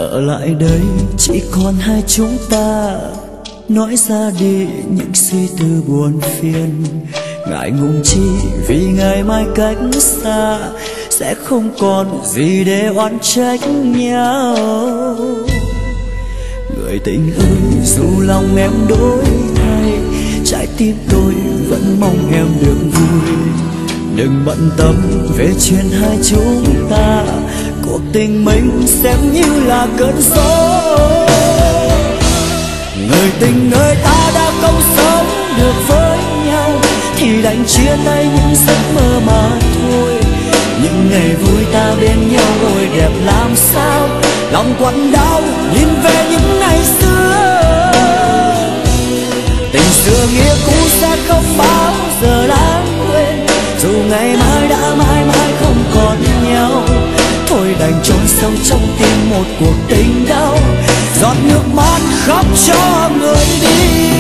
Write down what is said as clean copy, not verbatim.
Ở lại đây chỉ còn hai chúng ta, nói ra đi những suy tư buồn phiền. Ngại ngùng chi vì ngày mai cách xa, sẽ không còn gì để oán trách nhau. Người tình ơi, dù lòng em đổi thay, trái tim tôi vẫn mong em được vui. Đừng bận tâm về chuyện hai chúng ta, cuộc tình mình xem như là cơn gió. Người tình ơi, ta đã không sống được với nhau thì đành chia tay những giấc mơ mà thôi. Những ngày vui ta bên nhau ôi đẹp làm sao, lòng quặn đau nhìn về những ngày xưa. Tình xưa nghĩa cũ sẽ không bao giờ lãng quên, dù ngày mai đã mãi mãi không còn nhau. Thôi đành chôn sâu trong tim một cuộc tình đau, giọt nước mắt khóc cho người đi.